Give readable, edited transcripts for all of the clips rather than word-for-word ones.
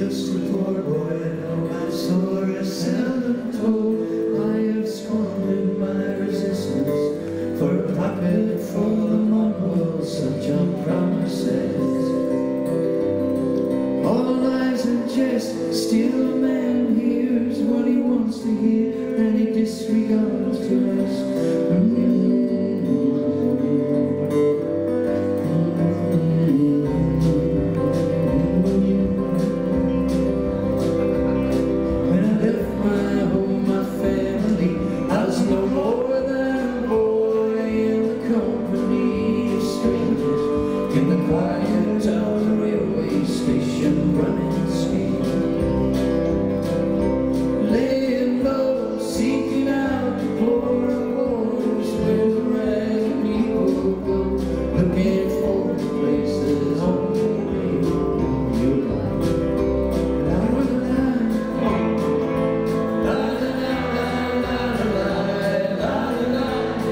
just a poor boy, no my story is seldom told. I have squandered my resistance for a pocket full of marbles, such are promises. All lies and jest, still a man hears what he wants to hear, and he disregards the rest. When I left my home, my family, I was no more than a boy in the company of strangers, in the quiet of the railway station, running scared. Laying low, seeking out the poorer quarters where the ragged people go, looking for places only you like. La la la, la la la la la la.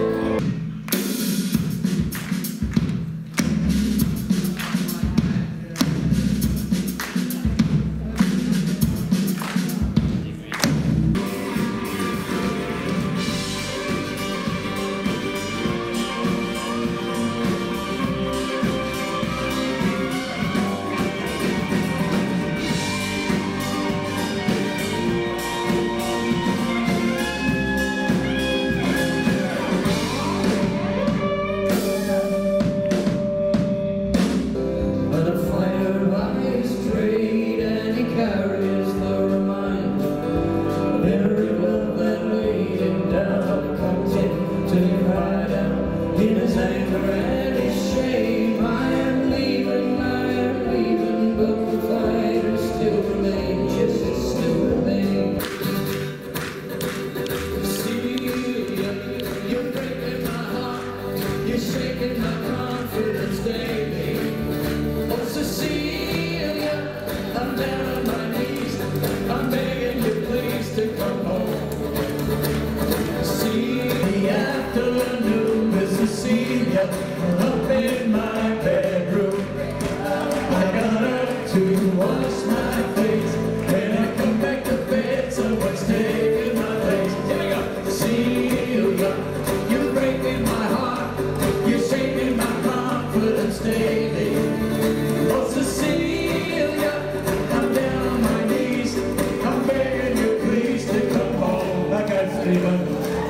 But a fire lies straight, and he carries the reminder of every love that laid him down, content to ride out in his anger and his shame. I am leaving, but the fighters still remain, just still remain. Celia, you're breaking my heart, you're shaking my confidence daily. Oh, Cecilia, I'm down on my knees, I'm begging you please to come home. See the afternoon with Cecilia up in my bedroom. I got up to wash my face, when I come back to bed, someone's taking my place. Here we go. Cecilia, you're breaking my heart, you're shaking my confidence daily. Oh, Cecilia, I'm down on my knees, I'm begging you please to come home. Like I Stephen.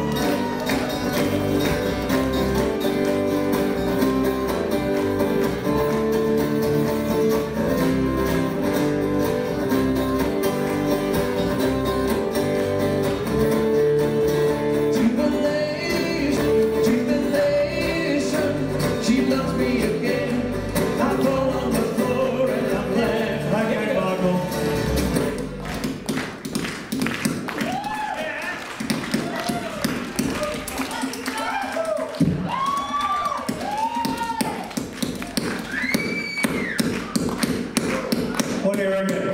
Jubilation, she loves me again. I fall on the floor and I'm left like a boggle. Okay, we're good.